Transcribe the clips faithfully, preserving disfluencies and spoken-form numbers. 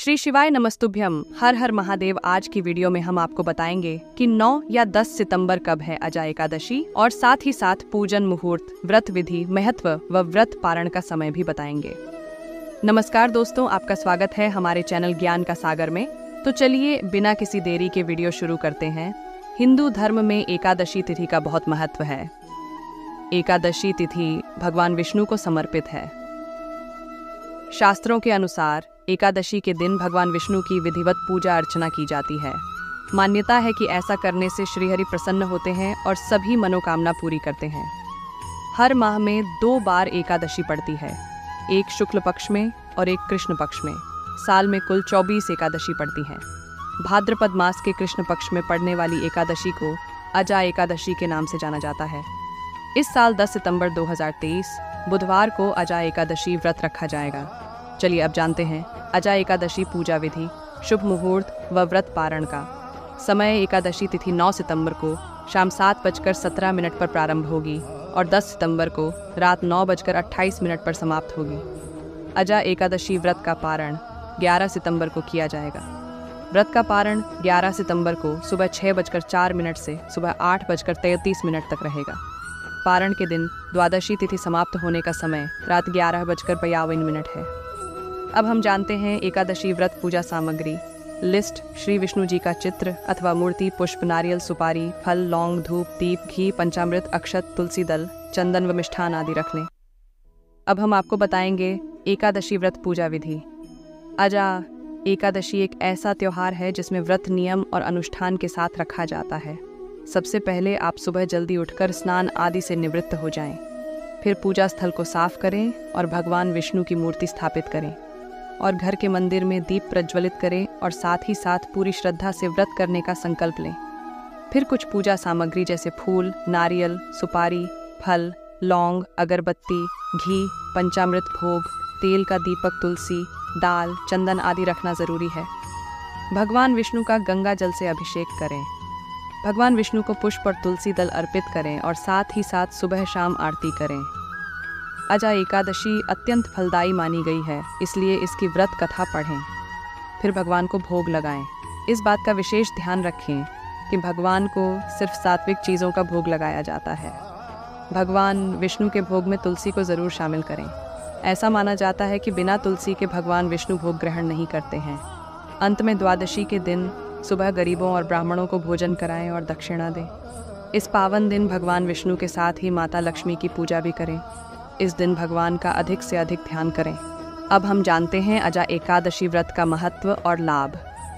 श्री शिवाय नमस्तुभ्यम। हर हर महादेव। आज की वीडियो में हम आपको बताएंगे कि नौ या दस सितंबर कब है अजा एकादशी और साथ ही साथ पूजन मुहूर्त, व्रत विधि, महत्व व व्रत पारण का समय भी बताएंगे। नमस्कार दोस्तों, आपका स्वागत है हमारे चैनल ज्ञान का सागर में। तो चलिए बिना किसी देरी के वीडियो शुरू करते हैं। हिंदू धर्म में एकादशी तिथि का बहुत महत्व है। एकादशी तिथि भगवान विष्णु को समर्पित है। शास्त्रों के अनुसार एकादशी के दिन भगवान विष्णु की विधिवत पूजा अर्चना की जाती है। मान्यता है कि ऐसा करने से श्रीहरि प्रसन्न होते हैं और सभी मनोकामना पूरी करते हैं। हर माह में दो बार एकादशी पड़ती है, एक शुक्ल पक्ष में और एक कृष्ण पक्ष में। साल में कुल चौबीस एकादशी पड़ती हैं। भाद्रपद मास के कृष्ण पक्ष में पड़ने वाली एकादशी को अजा एकादशी के नाम से जाना जाता है। इस साल दस सितंबर दो हज़ार तेईस बुधवार को अजा एकादशी व्रत रखा जाएगा। चलिए अब जानते हैं अजा एकादशी पूजा विधि, शुभ मुहूर्त व व्रत पारण का समय। एकादशी तिथि नौ सितंबर को शाम सात बजकर सत्रह मिनट पर प्रारंभ होगी और दस सितंबर को रात नौ बजकर अट्ठाईस मिनट पर समाप्त होगी। अजा एकादशी व्रत का पारण ग्यारह सितंबर को किया जाएगा। व्रत का पारण ग्यारह सितंबर को सुबह छः बजकर चार मिनट से सुबह आठ बजकर तैंतीस मिनट तक रहेगा। पारण के दिन द्वादशी तिथि समाप्त होने का समय रात ग्यारह बजकर बयावन मिनट है। अब हम जानते हैं एकादशी व्रत पूजा सामग्री लिस्ट। श्री विष्णु जी का चित्र अथवा मूर्ति, पुष्प, नारियल, सुपारी, फल, लौंग, धूप, दीप, घी, पंचामृत, अक्षत, तुलसी दल, चंदन व मिष्ठान आदि रख लें। अब हम आपको बताएंगे एकादशी व्रत पूजा विधि। अजा एकादशी एक ऐसा त्योहार है जिसमें व्रत नियम और अनुष्ठान के साथ रखा जाता है। सबसे पहले आप सुबह जल्दी उठकर स्नान आदि से निवृत्त हो जाएं। फिर पूजा स्थल को साफ करें और भगवान विष्णु की मूर्ति स्थापित करें और घर के मंदिर में दीप प्रज्वलित करें और साथ ही साथ पूरी श्रद्धा से व्रत करने का संकल्प लें। फिर कुछ पूजा सामग्री जैसे फूल, नारियल, सुपारी, फल, लौंग, अगरबत्ती, घी, पंचामृत भोग, तेल का दीपक, तुलसी, दाल, चंदन आदि रखना जरूरी है। भगवान विष्णु का गंगा जल से अभिषेक करें। भगवान विष्णु को पुष्प और तुलसी दल अर्पित करें और साथ ही साथ सुबह शाम आरती करें। अजा एकादशी अत्यंत फलदायी मानी गई है, इसलिए इसकी व्रत कथा पढ़ें। फिर भगवान को भोग लगाएं। इस बात का विशेष ध्यान रखें कि भगवान को सिर्फ सात्विक चीज़ों का भोग लगाया जाता है। भगवान विष्णु के भोग में तुलसी को ज़रूर शामिल करें। ऐसा माना जाता है कि बिना तुलसी के भगवान विष्णु भोग ग्रहण नहीं करते हैं। अंत में द्वादशी के दिन सुबह गरीबों और ब्राह्मणों को भोजन कराएं और दक्षिणा दें। इस पावन दिन भगवान विष्णु के साथ ही माता लक्ष्मी की पूजा भी करें। इस दिन भगवान का अधिक से अधिक ध्यान करें। अब हम जानते हैं अजा एकादशी व्रत का महत्व और लाभ।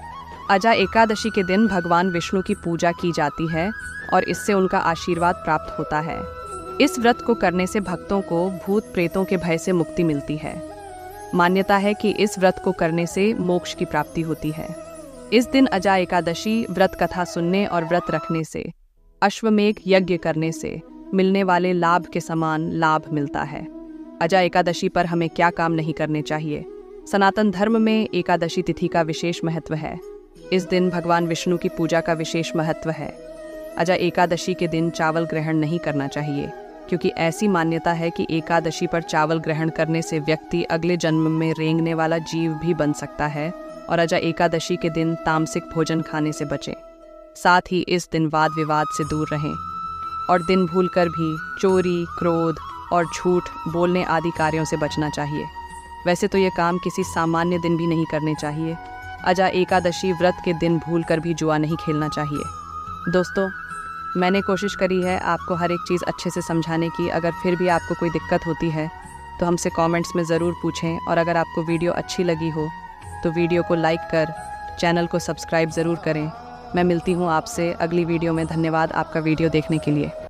अजा एकादशी के दिन भगवान विष्णु की पूजा की जाती है और इससे उनका आशीर्वाद प्राप्त होता है। इस व्रत को करने से भक्तों को भूत प्रेतों के भय से मुक्ति मिलती है। मान्यता है कि इस व्रत को करने से मोक्ष की प्राप्ति होती है। इस दिन अजा एकादशी व्रत कथा सुनने और व्रत रखने से, अश्वमेघ यज्ञ करने से मिलने वाले लाभ के समान लाभ मिलता है। अजा एकादशी पर हमें क्या काम नहीं करने चाहिए। सनातन धर्म में एकादशी तिथि का विशेष महत्व है। इस दिन भगवान विष्णु की पूजा का विशेष महत्व है। अजा एकादशी के दिन चावल ग्रहण नहीं करना चाहिए, क्योंकि ऐसी मान्यता है कि एकादशी पर चावल ग्रहण करने से व्यक्ति अगले जन्म में रेंगने वाला जीव भी बन सकता है। और अजा एकादशी के दिन तामसिक भोजन खाने से बचें। साथ ही इस दिन वाद विवाद से दूर रहें और दिन भूलकर भी चोरी, क्रोध और झूठ बोलने आदि कार्यों से बचना चाहिए। वैसे तो ये काम किसी सामान्य दिन भी नहीं करने चाहिए। अजा एकादशी व्रत के दिन भूलकर भी जुआ नहीं खेलना चाहिए। दोस्तों, मैंने कोशिश करी है आपको हर एक चीज़ अच्छे से समझाने की। अगर फिर भी आपको कोई दिक्कत होती है तो हमसे कमेंट्स में ज़रूर पूछें। और अगर आपको वीडियो अच्छी लगी हो तो वीडियो को लाइक कर चैनल को सब्सक्राइब ज़रूर करें। मैं मिलती हूँ आपसे अगली वीडियो में। धन्यवाद आपका वीडियो देखने के लिए।